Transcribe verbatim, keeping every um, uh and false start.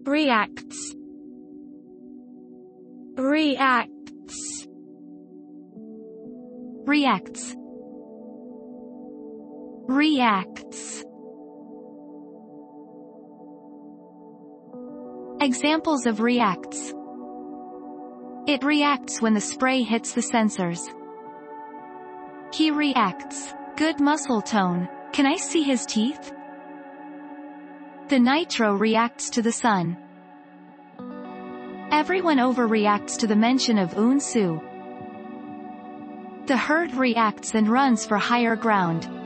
reacts, reacts, reacts, reacts. Examples of reacts. It reacts when the spray hits the sensors. He reacts. Good muscle tone. Can I see his teeth? The nitro reacts to the sun. Everyone overreacts to the mention of Eun-soo. The herd reacts and runs for higher ground.